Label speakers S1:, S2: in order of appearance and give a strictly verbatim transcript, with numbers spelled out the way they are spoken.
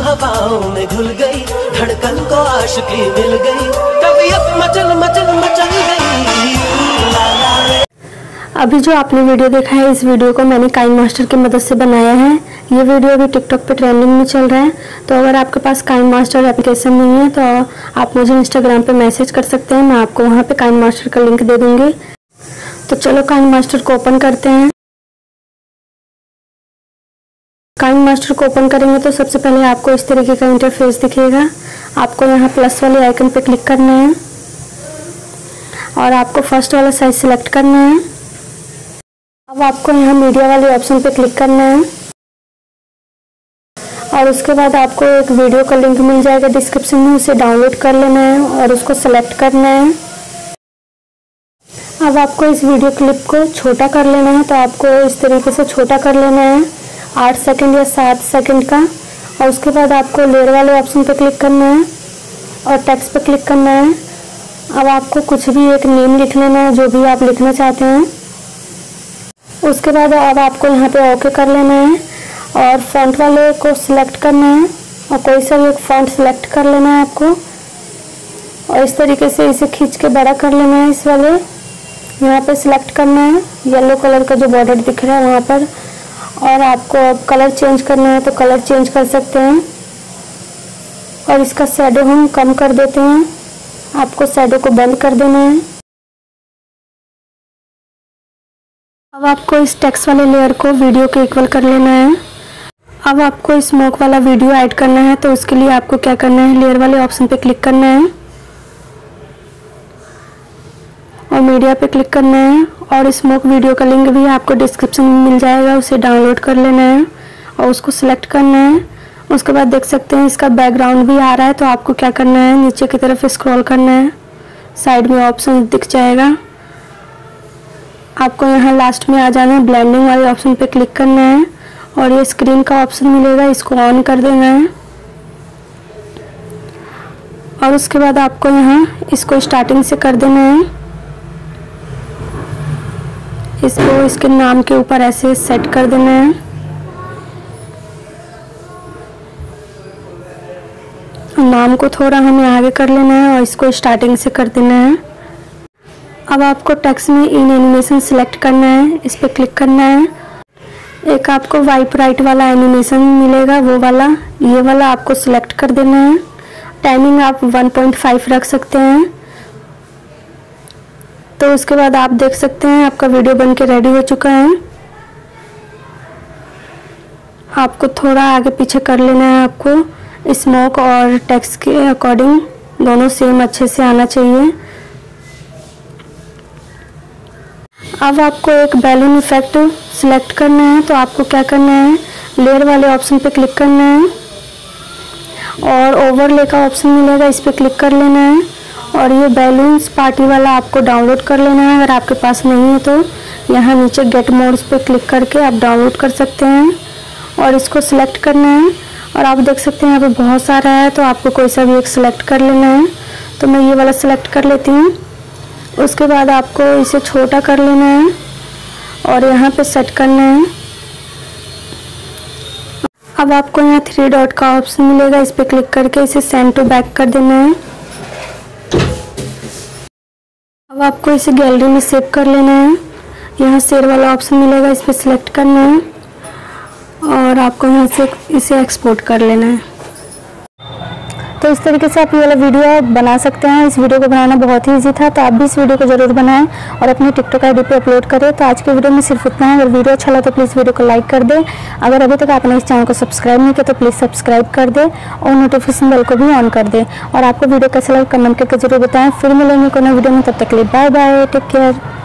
S1: हवाओं में घुल गई, धड़कन को आशिकी मिल गई, तबीयत मचल मचल मचल गई। ला ला रे।
S2: अभी जो आपने वीडियो देखा है, इस वीडियो को मैंने काइन मास्टर की मदद से बनाया है। ये वीडियो अभी टिकटॉक पे ट्रेंडिंग में चल रहा है। तो अगर आपके पास काइन मास्टर एप्लीकेशन नहीं है तो आप मुझे इंस्टाग्राम पे मैसेज कर सकते हैं, मैं आपको वहाँ पे काइन मास्टर का लिंक दे दूँगी। तो चलो काइन मास्टर को ओपन करते हैं। काइन मास्टर को ओपन करेंगे तो सबसे पहले आपको इस तरीके का इंटरफेस दिखेगा। आपको यहाँ प्लस वाले आइकन पे क्लिक करना है और आपको फर्स्ट वाला साइज सिलेक्ट करना है। अब आपको यहाँ मीडिया वाले ऑप्शन पे क्लिक करना है और उसके बाद आपको एक वीडियो का लिंक मिल जाएगा डिस्क्रिप्शन में, उसे डाउनलोड कर लेना है और उसको सेलेक्ट करना है। अब आपको इस वीडियो क्लिप को छोटा कर लेना है, तो आपको इस तरीके से छोटा कर लेना है आठ सेकंड या सात सेकंड का। और उसके बाद आपको लेयर वाले ऑप्शन पे क्लिक करना है और टेक्स्ट पे क्लिक करना है। अब आपको कुछ भी एक नेम लिख लेना है, जो भी आप लिखना चाहते हैं। उसके बाद अब आपको यहाँ पे ओके कर लेना है और फॉन्ट वाले को सिलेक्ट करना है और कोई सा भी एक फॉन्ट सिलेक्ट कर लेना है आपको और इस तरीके से इसे खींच के बड़ा कर लेना है। इस वाले यहाँ पे सिलेक्ट करना है, येलो कलर का जो बॉर्डर दिख रहा है वहाँ पर। और आपको अब कलर चेंज करना है तो कलर चेंज कर सकते हैं और इसका शैडो हम कम कर देते हैं। आपको शैडो को बंद कर देना है। अब आपको इस टेक्स्ट वाले लेयर को वीडियो के इक्वल कर लेना है। अब आपको स्मोक वाला वीडियो ऐड करना है, तो उसके लिए आपको क्या करना है, लेयर वाले ऑप्शन पे क्लिक करना है और मीडिया पे क्लिक करना है और स्मोक वीडियो का लिंक भी आपको डिस्क्रिप्शन में मिल जाएगा, उसे डाउनलोड कर लेना है और उसको सिलेक्ट करना है। उसके बाद देख सकते हैं इसका बैकग्राउंड भी आ रहा है, तो आपको क्या करना है, नीचे की तरफ स्क्रॉल करना है, साइड में ऑप्शन दिख जाएगा। आपको यहाँ लास्ट में आ जाना है, ब्लेंडिंग वाले ऑप्शन पे क्लिक करना है और ये स्क्रीन का ऑप्शन मिलेगा, इसको ऑन कर देना है। और उसके बाद आपको यहाँ इसको स्टार्टिंग से कर देना है, इसको इसके नाम के ऊपर ऐसे सेट कर देना है। नाम को थोड़ा हमें आगे कर लेना है और इसको स्टार्टिंग से कर देना है। अब आपको टेक्स्ट में इन एनिमेशन सिलेक्ट करना है, इस पर क्लिक करना है। एक आपको वाइप राइट वाला एनिमेशन मिलेगा, वो वाला ये वाला आपको सिलेक्ट कर देना है। टाइमिंग आप वन पॉइंट फाइव रख सकते हैं। तो उसके बाद आप देख सकते हैं आपका वीडियो बन के रेडी हो चुका है। आपको थोड़ा आगे पीछे कर लेना है, आपको स्मोक और टेक्स्ट के अकॉर्डिंग दोनों सेम अच्छे से आना चाहिए। अब आपको एक बैलून इफेक्ट सिलेक्ट करना है, तो आपको क्या करना है, लेयर वाले ऑप्शन पे क्लिक करना है और ओवरले का ऑप्शन मिलेगा, इस पे क्लिक कर लेना है और ये बैलून्स पार्टी वाला आपको डाउनलोड कर लेना है। अगर आपके पास नहीं है तो यहाँ नीचे गेट मोड्स पे क्लिक करके आप डाउनलोड कर सकते हैं और इसको सिलेक्ट करना है। और आप देख सकते हैं यहाँ पे बहुत सारा है, तो आपको कोई सा भी एक सिलेक्ट कर लेना है। तो मैं ये वाला सिलेक्ट कर लेती हूँ। उसके बाद आपको इसे छोटा कर लेना है और यहाँ पे सेट करना है। अब आपको यहाँ थ्री डॉट का ऑप्शन मिलेगा, इस पे क्लिक करके इसे सेंड टू बैक कर देना है। अब आपको इसे गैलरी में सेव कर लेना है। यहाँ शेयर वाला ऑप्शन मिलेगा, इस पे सिलेक्ट करना है और आपको यहाँ से इसे एक्सपोर्ट कर लेना है। तो इस तरीके से आप ये वाला वीडियो बना सकते हैं। इस वीडियो को बनाना बहुत ही इजी था, तो आप भी इस वीडियो को जरूर बनाएं और अपनी टिकटॉक आईडी पे अपलोड करें। तो आज के वीडियो में सिर्फ इतना है। अगर वीडियो अच्छा लगा तो प्लीज़ वीडियो को लाइक कर दें। अगर अभी तक आपने इस चैनल को सब्सक्राइब नहीं किया तो प्लीज़ सब्सक्राइब कर दें और नोटिफिकेशन बेल को भी ऑन कर दें। और आपको वीडियो कैसा लगा कमेंट करके जरूर बताएं। फिर मिलेंगे कोई नई वीडियो में, तब तक के लिए बाय बाय, टेक केयर।